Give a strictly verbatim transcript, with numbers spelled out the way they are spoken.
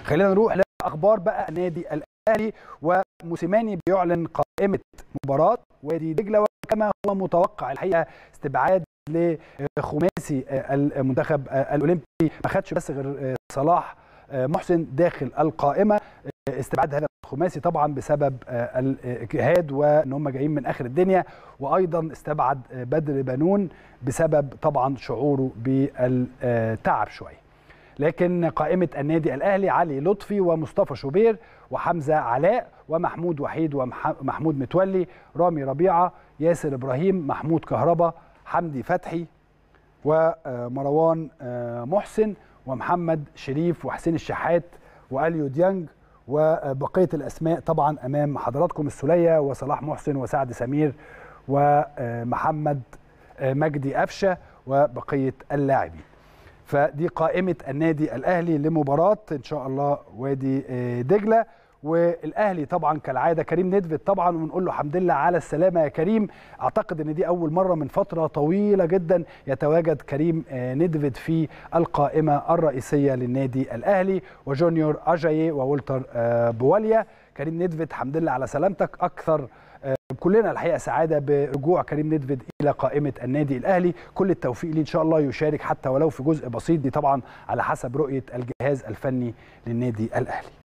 خلينا نروح لاخبار بقى النادي الاهلي. وموسيماني بيعلن قائمه مباراه وادي دجله، وكما هو متوقع الحقيقه استبعاد لخماسي المنتخب الاولمبي، ما خدش بس غير صلاح محسن داخل القائمه. استبعاد هذا الخماسي طبعا بسبب الاجهاد وان هم جايين من اخر الدنيا، وايضا استبعد بدر بنون بسبب طبعا شعوره بالتعب شويه. لكن قائمه النادي الاهلي: علي لطفي ومصطفى شوبير وحمزه علاء ومحمود وحيد ومحمود متولي، رامي ربيعه، ياسر ابراهيم، محمود كهربا، حمدي فتحي ومروان محسن ومحمد شريف وحسين الشحات واليو ديانج. وبقيه الاسماء طبعا امام حضراتكم: السوليه وصلاح محسن وسعد سمير ومحمد مجدي قفشه وبقيه اللاعبين. فدي قائمه النادي الاهلي لمباراه ان شاء الله وادي دجله. والاهلي طبعا كالعاده كريم نيدفيد طبعا، ونقول له الحمد لله على السلامه يا كريم. اعتقد ان دي اول مره من فتره طويله جدا يتواجد كريم نيدفيد في القائمه الرئيسيه للنادي الاهلي، وجونيور اجايي وولتر بواليا. كريم نيدفيد الحمد لله على سلامتك. اكثر كلنا الحقيقه سعاده برجوع كريم نيدفيد الى قائمه النادي الاهلي. كل التوفيق ليه ان شاء الله، يشارك حتى ولو في جزء بسيط، دي طبعا على حسب رؤيه الجهاز الفني للنادي الاهلي.